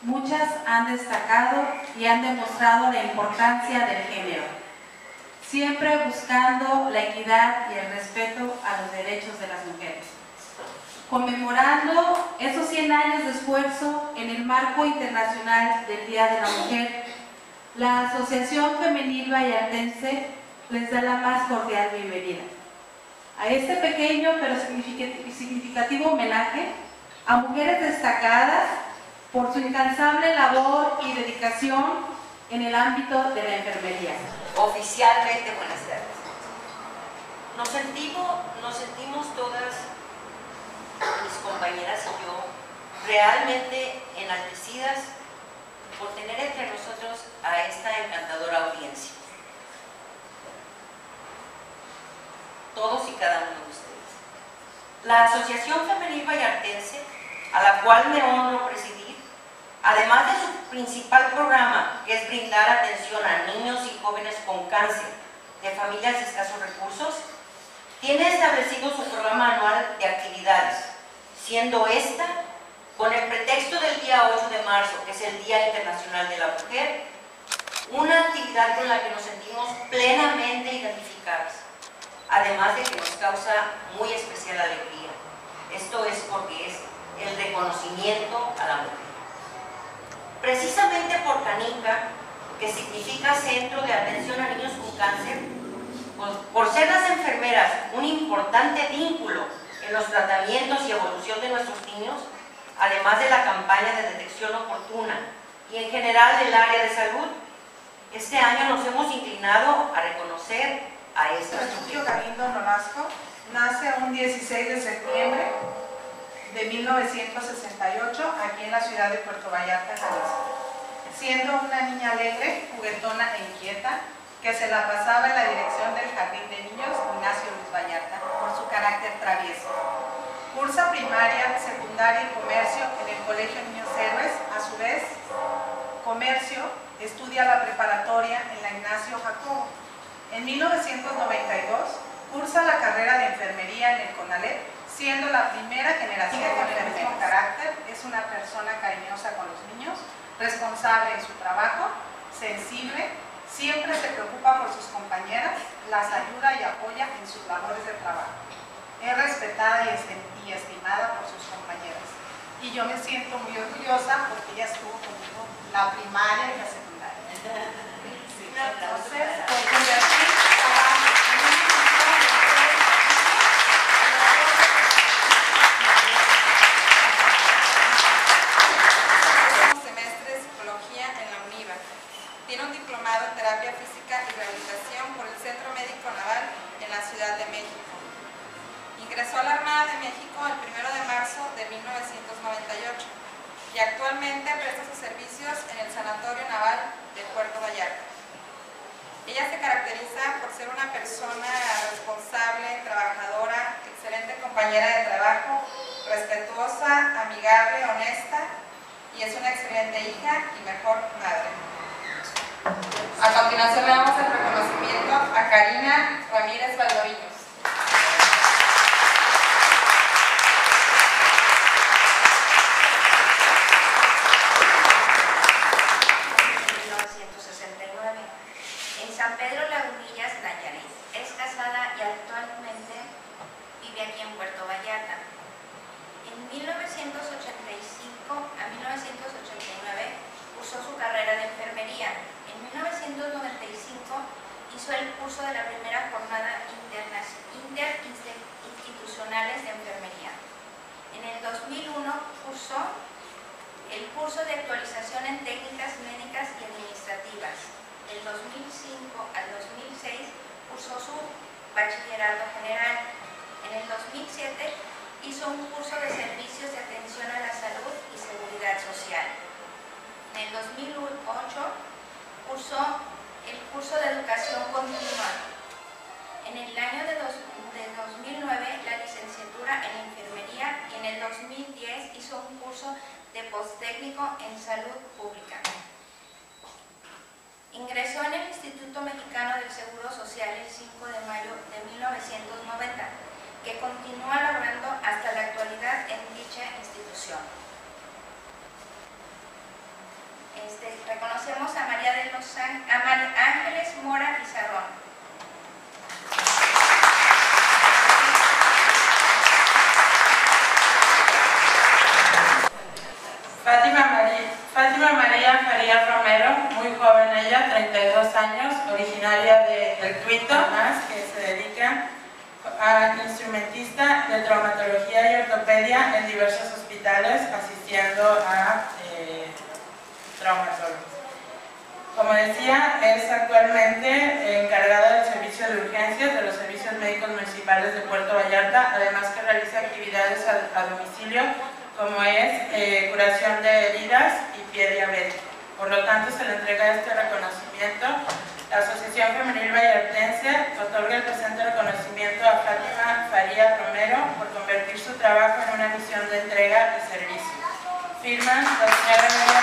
Muchas han destacado y han demostrado la importancia del género, siempre buscando la equidad y el respeto a los derechos de las mujeres. Conmemorando esos 100 años de esfuerzo en el marco internacional del Día de la Mujer, la Asociación Femenil Vallartense les da la más cordial bienvenida a este pequeño pero significativo homenaje a mujeres destacadas por su incansable labor y dedicación en el ámbito de la enfermería. Oficialmente, buenas tardes. Nos sentimos todas, mis compañeras y yo, realmente enaltecidas por tener entre nosotros a esta encantadora audiencia. Todos y cada uno de ustedes. La Asociación Femenil Vallartense, a la cual me honro presidir, además de su principal programa, que es brindar atención a niños y jóvenes con cáncer de familias de escasos recursos, tiene establecido su programa anual de actividades, siendo esta, con el pretexto del día 8 de marzo, que es el Día Internacional de la Mujer, una actividad con la que nos sentimos plenamente identificadas, además de que nos causa muy especial alegría. Esto es porque es el reconocimiento a la mujer. Precisamente por CANICA, que significa Centro de Atención a Niños con Cáncer, por ser las enfermeras un importante vínculo en los tratamientos y evolución de nuestros niños, además de la campaña de detección oportuna y en general del área de salud, este año nos hemos inclinado a reconocer a estas Refugio Galindo Nolasco nace un 16 de septiembre de 1968 aquí en la ciudad de Puerto Vallarta, Jalisco, siendo una niña alegre, juguetona e inquieta, que se la pasaba en la dirección del Jardín de Niños Ignacio Luis Vallarta por su carácter travieso. Cursa primaria, secundaria y comercio en el Colegio Niños Héroes. A su vez, comercio, estudia la preparatoria en la Ignacio Jacobo. En 1992 cursa la carrera de enfermería en el CONALEP, siendo la primera generación con el mismo carácter. Es una persona cariñosa con los niños, responsable en su trabajo, sensible, siempre se preocupa por sus compañeras, las ayuda y apoya en sus labores de trabajo. Es respetada y estimada por sus compañeras. Y yo me siento muy orgullosa porque ella estuvo conmigo la primaria y la secundaria. Sí, entonces, por convertir trabajo en un semestre de psicología en la UNIVA. Tiene un diplomado en terapia física y rehabilitación por el Centro Médico Naval en la Ciudad de México. Ingresó a la Armada de México el 1 de marzo de 1998 y actualmente presta sus servicios en el Sanatorio Naval de Puerto Vallarta. Ella se caracteriza por ser una persona responsable, trabajadora, excelente compañera de trabajo, respetuosa, amigable, honesta y es una excelente hija y mejor madre. A continuación le damos el reconocimiento a Karina Ramírez Valdoviños. San Pedro Lagunillas, Nayarit. Es casada y actualmente vive aquí en Puerto Vallarta. En 1985 a 1989 cursó su carrera de enfermería. En 1995 hizo el curso de la primera jornada interinstitucionales de enfermería. En el 2001 cursó el curso de actualización en técnicas médicas y administrativas. Del 2005 al 2006 cursó su bachillerato general. En el 2007 hizo un curso de servicios de atención a la salud y seguridad social. En el 2008 cursó el curso de educación continua. En el año de 2009 la licenciatura en enfermería y en el 2010 hizo un curso de posttécnico en salud pública. Ingresó en el Instituto Mexicano del Seguro Social el 5 de mayo de 1990, que continúa laborando hasta la actualidad en dicha institución. reconocemos a María Ángeles Mora Pizarrón. Fátima María Faría Romero, muy joven ella, 32 años, originaria de El Tuito, que se dedica a instrumentista de traumatología y ortopedia en diversos hospitales, asistiendo a traumatólogos. Como decía, es actualmente encargada del servicio de urgencias de los servicios médicos municipales de Puerto Vallarta, además que realiza actividades a domicilio, como es curación de heridas y pie diabético. Por lo tanto, se le entrega este reconocimiento. La Asociación Femenil Vallartense otorga el presente reconocimiento a Fátima Faría Romero por convertir su trabajo en una misión de entrega y servicio. Firman la señora